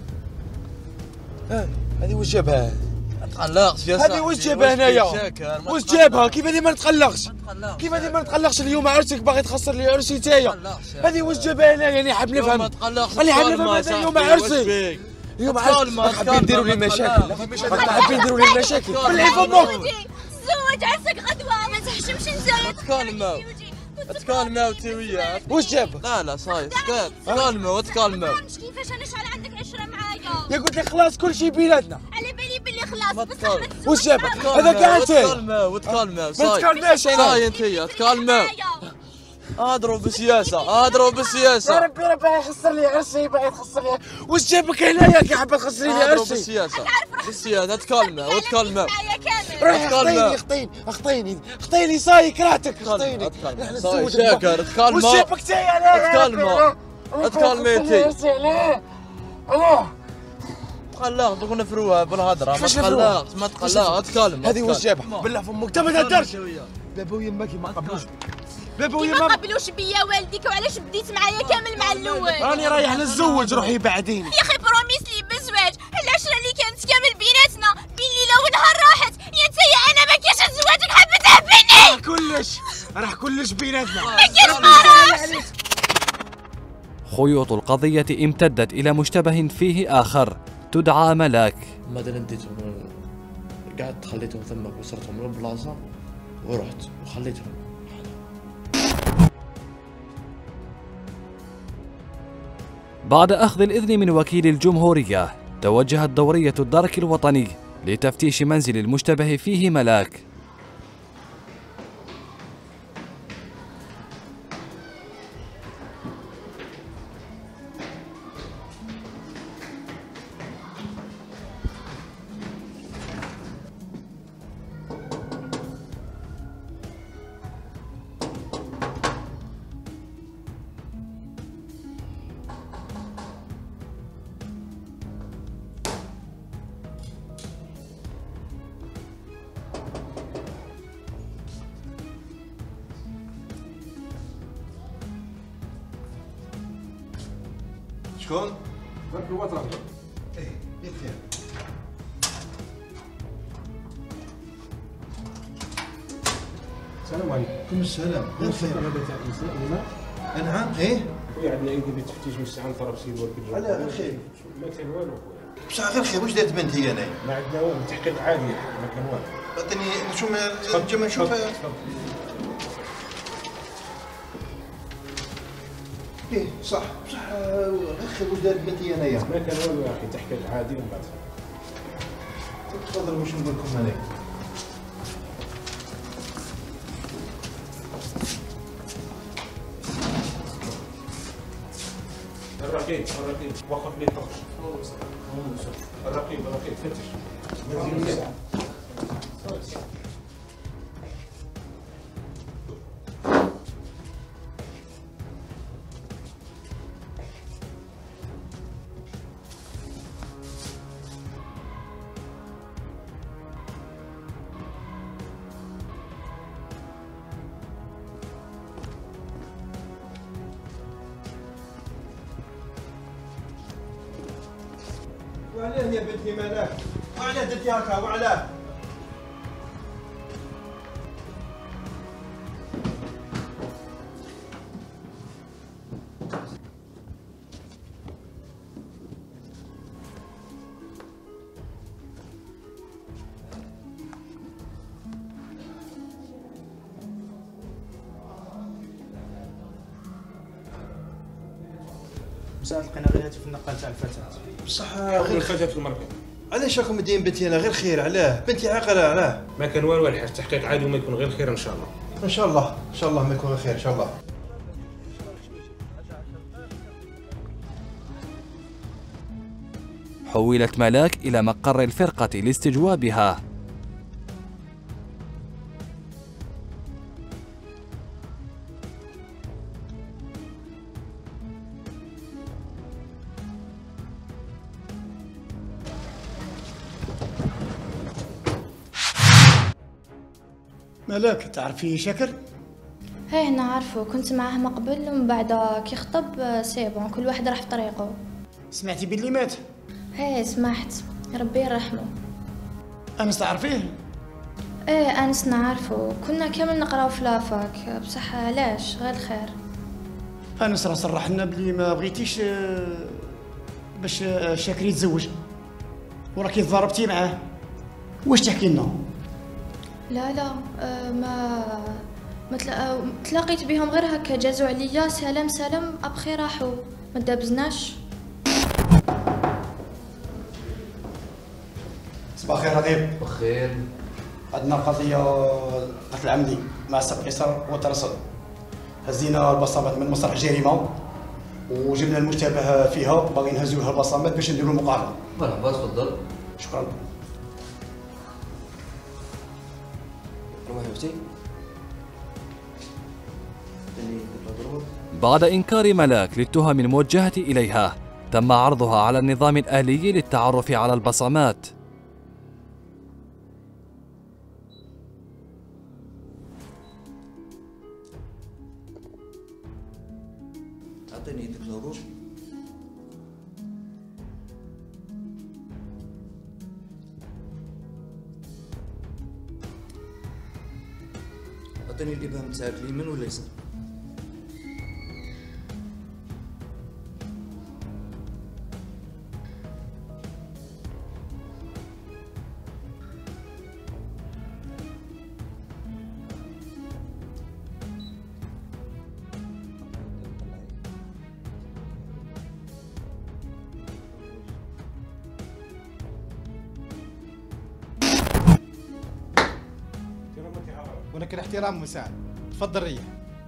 هذه واش جابها؟ ما تقلقش يا صاحبي. هذه واش جابها هنايا؟ واش جابها؟ كيف هذه ما نتقلقش؟ كيف هذه ما نتقلقش اليوم عرسك باغي تخسر لي عرسي تايا؟ هذه واش جابها هنايا؟ يعني حاب نفهم. راني حاب نفهم هذا اليوم عرسي. اليوم عرسي حابين نديروا لي مشاكل. حابين نديروا لي مشاكل. بالله فمك. تزوج عرسك غدوة ما تحشمش نزايا. تكالماو تيويا. واش جابك؟ لا صاير تكالماو. كيفاش انا شحال عندك عشرة معايا؟ يا قلت لك خلاص كل شيء بيناتنا. على بالي بلي خلاص بصح ما تزوجش. واش جابك؟ هذا كاع انت. تكالماو ما تكالماش انا. صاي انتيا تكالماو. اضرب بالسياسة. يا ربي باغي يخسر لي عرسي باغي تخسر لي. واش جابك هنايا كي حاب تخسر لي عرسي؟ بالسياسة تكالماو. روح اخطيني صاي كرهتك اخطيني. صاي شاكر تكالماو. واش جابك تايا؟ تكالمي انتي. علاه تقلق دوك نفروها بالهضره. ما تقلق تكالم. هذه واش جابها؟ بالله فمك انت ما تهدرش. بابا ويماك ما قبلوش. ما قبلوش بيا والديك وعلاش بديت معايا كامل مع الاول؟ راني رايح نتزوج روحي بعديني. يا اخي بروميس لي بالزواج. العشره اللي كانت كامل بيناتنا بين ليله ونهار راحت. يا نتايا انا ما كاينش نتزوجك حاب تهبني. راح كلش بيناتنا. ما كاينش ما خيوط القضية امتدت إلى مشتبه فيه آخر تدعى ملاك. ماذا نديتهم قعدت خليتهم ثمك وصرتهم للبلاصة ورحت وخليتهم. بعد أخذ الإذن من وكيل الجمهورية توجهت دورية الدرك الوطني لتفتيش منزل المشتبه فيه ملاك. شكون؟ درك الوطني. ايه بخير. السلام عليكم. كم السلام. بخير. هذا تاع الانسان هنا. نعم ايه. خويا عندنا يدير تفتيش من الساعه طرف سيد وكيل. علاه غير خير. ما كان والو خويا. بصح غير خير واش دارت بنتي انا؟ ما عندنا والو تحقيق عادي ما كان والو. عطيني نشوف نشوفها. ايه صح غير خير واش دارت بنتي انايا؟ ما كان والو يا اخي تحقيق عادي ومن بعد. تفضلوا واش نقول لكم انا. الرقيب وقف لي الطقس. الرقيب فتش. وعلاه يا بنتي مالك؟ وعلاه درتي هكا وعلاه؟ بصح لقينا غير هاتف النقال تاع الفتاة. بصح غير الفتاة في المركب. علاش راكم مدين بنتي انا غير خير علاه؟ بنتي عاقله علاه؟ ما كان والو الحاج تحقيق عادي وما يكون غير خير ان شاء الله. ان شاء الله ان شاء الله ما يكون خير ان شاء الله. حولت ملاك إلى مقر الفرقة لاستجوابها. ملاك تعرفي شكر؟ هاي نعرفه، كنت معاه من قبل ومن بعد كي خطب سيبون كل واحد راح في طريقه. سمعتي باللي مات؟ هاي سمعت، ربي يرحمه. أنس تعرفيه؟ ايه أنس نعرفه، كنا كامل نقراو في لافاك، بصح علاش غير الخير. أنس راه صرح لنا بلي ما بغيتيش باش شاكر يتزوج وراكي تضاربتي معاه، واش تحكي لنا؟ لا ما تلاقيت بهم غير هكا، جازوا عليا سلام سلام ابخي راحوا، ما دابزناش. صباح الخير رقيب. بخير. عندنا قضية قتل عمدي مع السب قيصر وترصد. هزينا البصمات من مسرح جريمة وجبنا المشتبه فيها، باغي نهزوها البصمات باش نديروا المقابلة. مرحبا تفضل. شكرا. روحي وسي. بعد إنكار ملاك للتهم الموجهة إليها، تم عرضها على النظام الآلي للتعرف على البصمات. أعطيني يدك لابو. أعطيني الإبهام تاعك اليمين ولا اليسار؟ ولكن احترام مساعد. تفضل ريح.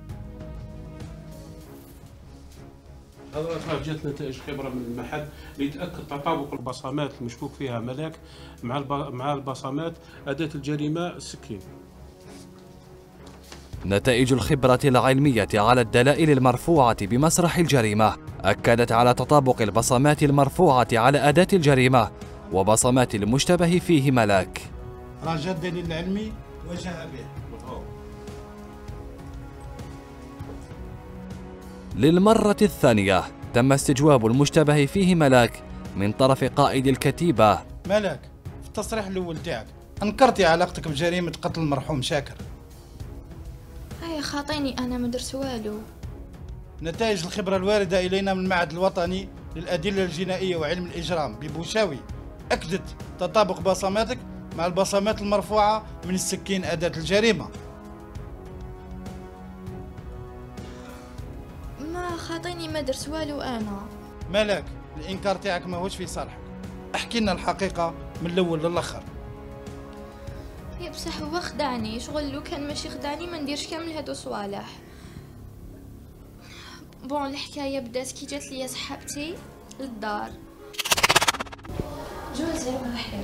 هذا جات نتائج خبره من المعهد ليتاكد تطابق البصمات المشكوك فيها ملاك مع البصمات اداه الجريمه السكين. نتائج الخبرة العلمية على الدلائل المرفوعة بمسرح الجريمة أكدت على تطابق البصمات المرفوعة على أداة الجريمة وبصمات المشتبه فيه ملاك. رجاء الدليل العلمي وجاء به. للمرة الثانية تم استجواب المشتبه فيه ملاك من طرف قائد الكتيبة. ملاك، في التصريح الأول تاعك أنكرتي علاقتك بجريمة قتل المرحوم شاكر. هاي خاطيني أنا ما درت والو. نتائج الخبرة الواردة إلينا من المعهد الوطني للأدلة الجنائية وعلم الإجرام ببوشاوي أكدت تطابق بصماتك مع البصمات المرفوعة من السكين أداة الجريمة. ما خاطيني ما درت والو أنا. ملاك، الإنكار تاعك ماهوش في صالحك. احكي لنا الحقيقة من الأول للآخر. يا بصح هو خدعني، شغل لو كان ماشي خدعني ما نديرش كامل هادو صوالح. بون الحكاية بدات كي جات ليا صحابتي للدار. جوزي مرحبا.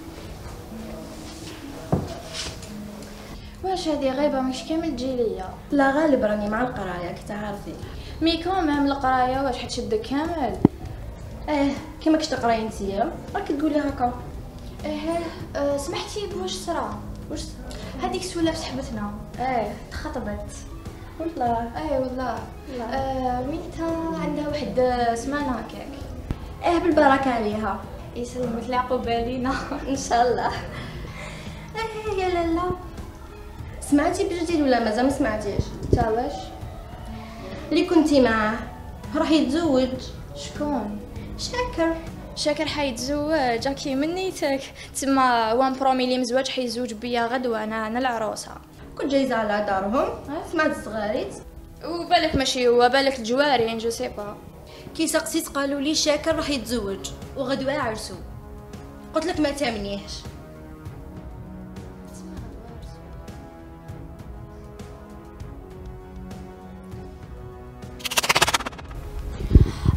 واش هادي غيبة مش كامل تجي ليا؟ لا غالب راني مع القراية كتعرفي. مي كومام القراية واش حتشدك كامل؟ كيما كش تقراي نتيا راك تقولي هكا. سمحتي بواش صرا؟ واش هذيك سولات صاحبتنا تخطبت والله. والله وينتا عندها واحد سمانه هكاك. بالبركه عليها. يسلمك العقوبه علينا ان شاء الله. يا لالا، سمعتي بجديد ولا مازال ما سمعتيش؟ تا واش اللي كنتي معاه راح يتزوج. شكون؟ شاكر حيتزوج كي من نيتك تما وان برومي لي مزواج حيزوج بيا غدوه انا العروسه. كنت جايزه على دارهم سمعت الصغاريت وبالك ماشي هو بالك الجوارين جو سي با. كي سقسيت قالوا لي شاكر راح يتزوج وغدوه عرسو. قلت لك ما تامنيهش.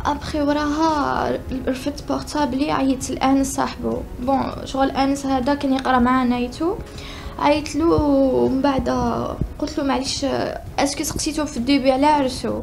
ابخي وراها رفدت بورتابلي، عيطت لانس صاحبو. بون شغل انس هذا كان يقرا معاه نايتو، عيطت له ومن بعد قلت له معليش اسكو سقسيتو في الديبي على عرسو.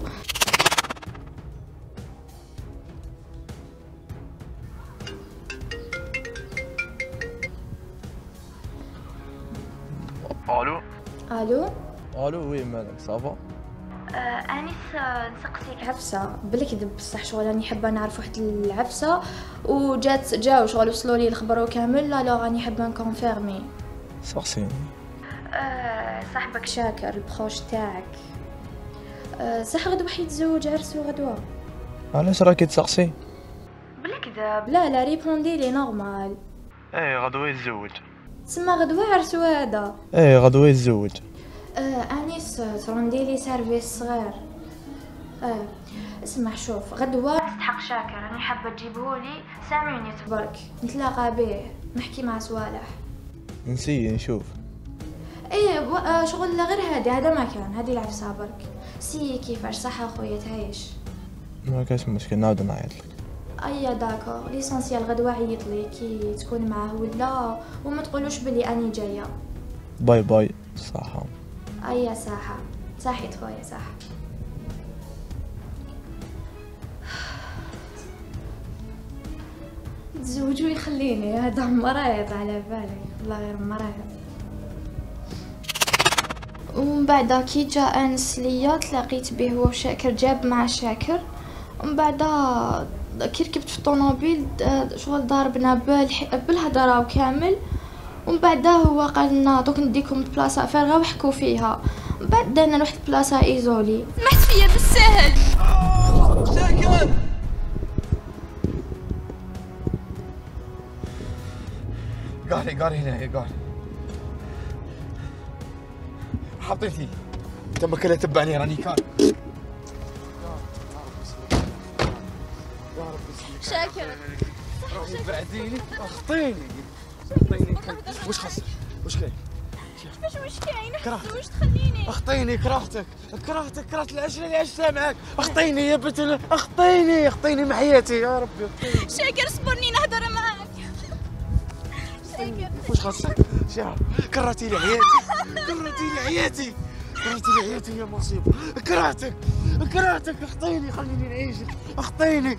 الو الو الو وي مالك صافا؟ انيس نسقسيك عفسه بالكذب بصح شغل راني حابه نعرف واحد العفسه جاو شغل وصلوا لي الخبر كامل. لا راني حابه نكونفيرمي. سقسيني. صاحبك شاكر البخوش تاعك صح غدوه حيتزوج عرسو غدوه. علاش راكي تسقسي؟ بالكذب لا ريبوندي لي نورمال. ايه غدوه يتزوج. تسمى غدوه عرسو هذا. ايه غدوه يتزوج. انيس تروندي لي سيرفيس صغير. اسمع شوف غدوه تستحق شاكر راني حابه تجيبهولي سامعني تبارك نتلاقى به نحكي مع صوالح. نسي نشوف. ايه شغل غير هذا ما كان هذه العفسه برك. سي كيفاش صح اخويا تعيش؟ ما كاش مشكل نعاود نعيطلك. داكور ليسونسيال غدوه عيط لي كي تكون معاه ولا وما تقولوش بلي اني جايه. باي باي صحه. صحه صحيت خويا صح. تزوج ويخليني هذا مريض على بالي والله غير مريض. ومن بعد كي جا انس ليا تلاقيت به هو وشاكر جاب مع شاكر. ومن بعد كي ركبت في الطوموبيل شغل ضاربنا بالهضره وكامل. ومن بعد هو قال لنا دوك نديكم بلاصه فارغه وحكوا فيها. من بعد درنا لواحد بلاصه ايزولي. سمحت فيا بالساهل. شاكر قاري هنا قاري حطيتي تم كلها تبعني راني كار. شاكر روحي بعديني اخطيني وش خاصك وش كاين؟ واش كاين حتى تخليني اخطيني كرهت العشره اللي عشتها معاك. اخطيني يا بنت اخطيني مع حياتي يا ربي. شاكر صبرني نهضر معاك. شاكر وش خاصك؟ شاف كرهتي لي حياتي يا مصيبه. كرهتك اخطيني خليني نعيش. اخطيني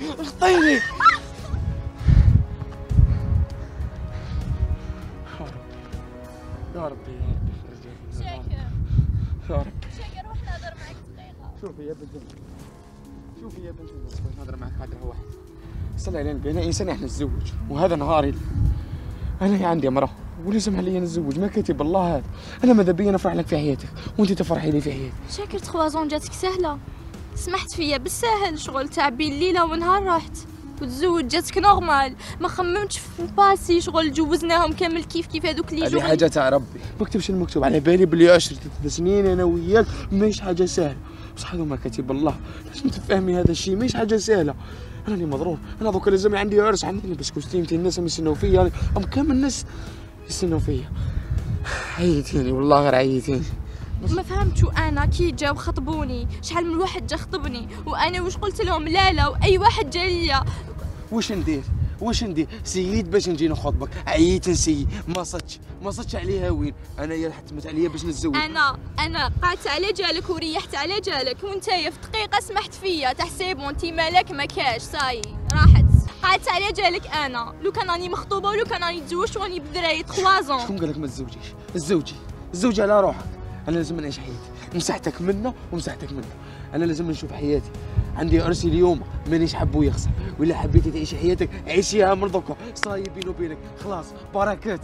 يا ربي شاكر يا رب. شاكر روح نهضر معاك دقيقه. شوفي يا بنتي نهضر معاك هذا واحد. صلي على النبي انا انسان احنا نتزوج وهذا نهاري. انا عندي امراه ولازم عليا نتزوج ما كاتب الله هذا. انا ماذا بيا نفرح لك في حياتك وانت تفرحي لي في حياتي. شاكر 3 ans جاتك سهله. سمحت فيا بالساهل شغل تعبي الليله ونهار رحت وتزوج جاتك نورمال. ما خممتش في باسي شغل جوزناهم كامل كيف هذوك اللي هذه حاجه تاع ربي. ما كتبش المكتوب على بالي بلي 10 سنين انا وياك ماهيش حاجه سهله. بصح هذا ما كاتب الله. لازم تفهمي هذا الشيء ماهيش حاجه سهله. راني مضروب. انا دوك لازم عندي عرس عندي بسكوتيمتي الناس يستناو فيا كامل الناس يستناو فيا. عيتيني والله غير عيتيني. ما فهمتوا انا كي جاو خطبوني شحال من واحد جا خطبني وانا واش قلت لهم لا واي واحد جا ليا. واش ندير سيد باش نجي نخطبك. عييت نسي ما صدتش عليها وين. انا يا حتمت عليا باش نتزوج. انا قعدت على جالك وريحت على جالك وانتيا في دقيقه سمحت فيا تحسب وانتي مالك ما كاش صاي راحت. قعدت على جالك انا لو كان راني مخطوبه ولو كان راني تزوجت وراني بدراي 3 ans. شكون قالك ما تزوجيش؟ الزوجي على روحك. انا لازم نعيش حياتي مساحتك منا ومساحتك منا. انا لازم نشوف حياتي. عندي عرسي اليوم مانيش حبو يخسر. ولا حبيتي تعيشي حياتك عيشيها من دوكا صاي بيني وبينك خلاص بركات.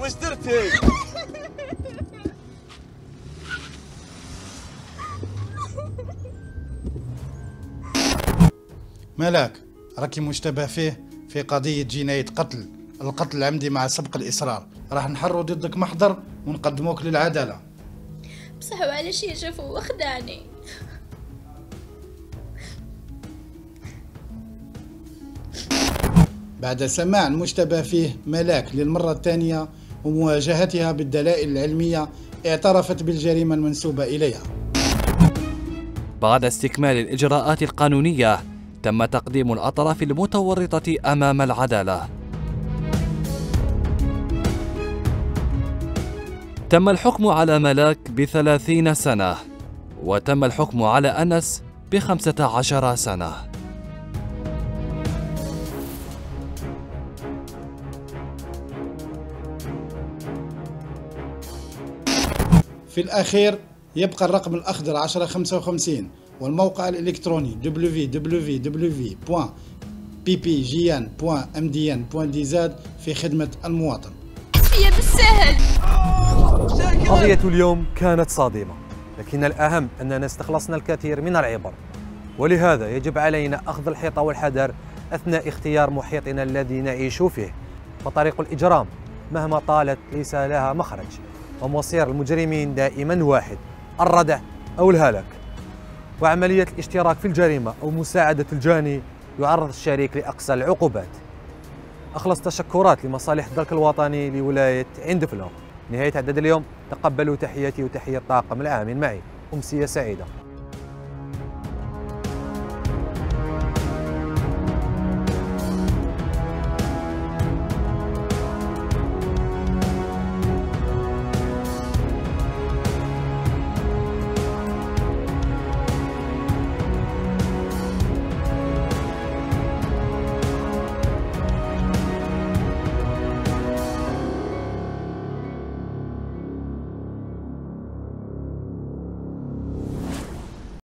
واش درتي؟ ملاك راكي مشتبه فيه في قضية جناية قتل، القتل العمدي مع سبق الإصرار. راح نحروا ضدك محضر ونقدموك للعدالة. بصح وعلاش يشوف هو خدعني؟ بعد سماع المشتبه فيه ملاك للمرة الثانية ومواجهتها بالدلائل العلمية اعترفت بالجريمة المنسوبة إليها. بعد استكمال الإجراءات القانونية تم تقديم الأطراف المتورطة أمام العدالة. تم الحكم على ملاك ب30 سنة وتم الحكم على أنس ب15 سنة. في الأخير يبقى الرقم الأخضر 1055 والموقع الإلكتروني www.ppgn.mdn.dz في خدمة المواطن. يا بالسهل. قضية اليوم كانت صادمة، لكن الأهم أننا استخلصنا الكثير من العبر، ولهذا يجب علينا أخذ الحيطة والحذر أثناء اختيار محيطنا الذي نعيش فيه. فطريق الإجرام مهما طالت ليس لها مخرج، ومصير المجرمين دائما واحد: الردع أو الهلاك. وعملية الاشتراك في الجريمة أو مساعدة الجاني يعرض الشريك لأقصى العقوبات. أخلص تشكرات لمصالح الدرك الوطني لولاية عين دفلة. نهاية عدد اليوم، تقبلوا تحياتي وتحية الطاقم العامل معي. أمسية سعيدة.